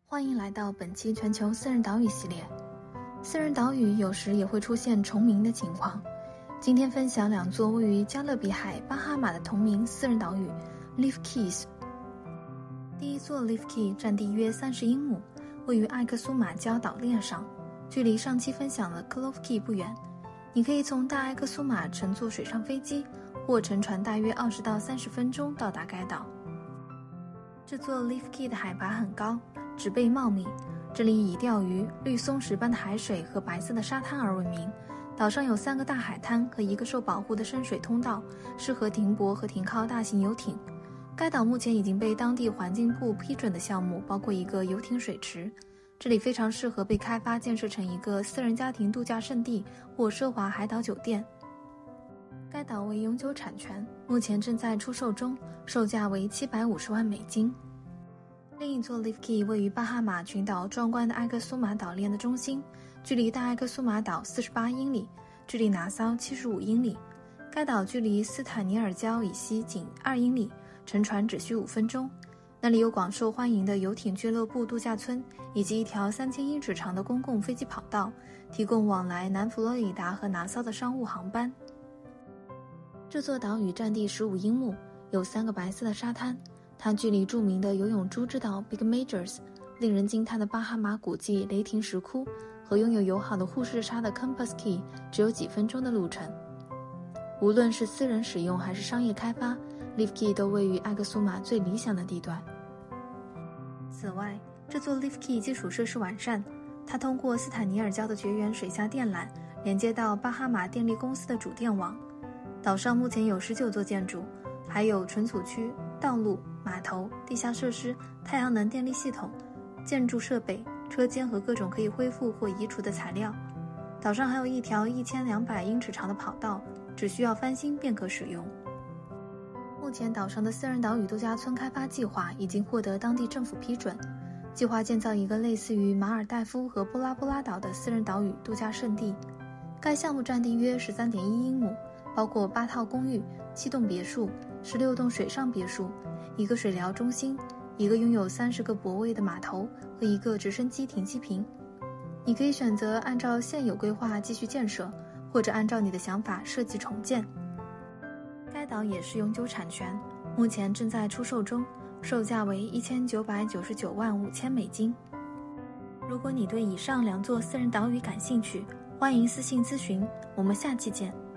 欢迎来到本期全球私人岛屿系列。私人岛屿有时也会出现重名的情况，今天分享两座位于加勒比海巴哈马的同名私人岛屿 Leaf Cays。 第一座 Leaf Cay 占地约30英亩，位于艾克苏马礁岛链上，距离上期分享的 Clove Cay 不远。你可以从大艾克苏马乘坐水上飞机或乘船大约20到30分钟到达该岛。这座 Leaf Cay 的海拔很高，植被茂密，这里以钓鱼、绿松石般的海水和白色的沙滩而闻名。岛上有3个大海滩和1个受保护的深水通道，适合停泊和停靠大型游艇。该岛目前已经被当地环境部批准的项目包括1个游艇水池，这里非常适合被开发建设成一个私人家庭度假胜地或奢华海岛酒店。该岛为永久产权，目前正在出售中，售价为750万美金。另一座 Leaf Cay 位于巴哈马群岛壮观的艾克苏马岛链的中心，距离大艾克苏马岛48英里，距离拿骚75英里。该岛距离斯坦尼尔礁以西仅2英里，乘船只需5分钟。那里有广受欢迎的游艇俱乐部度假村，以及一条3000英尺长的公共飞机跑道，提供往来南佛罗里达和拿骚的商务航班。这座岛屿占地15英亩，有3个白色的沙滩。它距离著名的游泳珠之岛 Big Majors、 令人惊叹的巴哈马古迹雷霆石窟和拥有友好的护士沙的 Compass Cay 只有几分钟的路程。无论是私人使用还是商业开发， Leaf Cay 都位于艾克苏马最理想的地段。此外，这座 Leaf Cay 基础设施完善，它通过斯坦尼尔礁的绝缘水下电缆连接到巴哈马电力公司的主电网。岛上目前有19座建筑，还有存储区、道路、码头、地下设施、太阳能电力系统、建筑设备、车间和各种可以恢复或移除的材料。岛上还有一条1200英尺长的跑道，只需要翻新便可使用。目前岛上的私人岛屿度假村开发计划已经获得当地政府批准，计划建造一个类似于马尔代夫和波拉波拉岛的私人岛屿度假胜地。该项目占地约13.1英亩，包括8套公寓、7栋别墅、16栋水上别墅、1个水疗中心、1个拥有30个泊位的码头和1个直升机停机坪。你可以选择按照现有规划继续建设，或者按照你的想法设计重建。该岛也是永久产权，目前正在出售中，售价为1999万5千美金。如果你对以上2座私人岛屿感兴趣，欢迎私信咨询，我们下期见。